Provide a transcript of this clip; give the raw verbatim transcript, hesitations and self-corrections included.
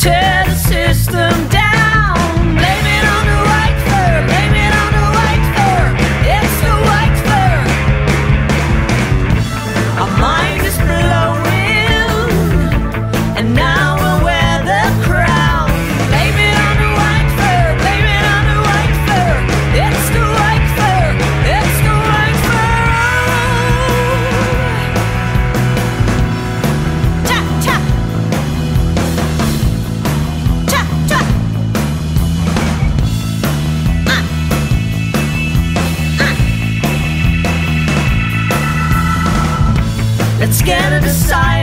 tear the system down. Blame it on the white fur, blame it on the white fur. It's the white fur. Our mind is blowing, and now we'll wear the crown. Blame it on the white fur, blame it on the white fur. It's the white fur, it's the white fur. Tap, tap. Tap, tap. Ah. Ah. Let's get to decide.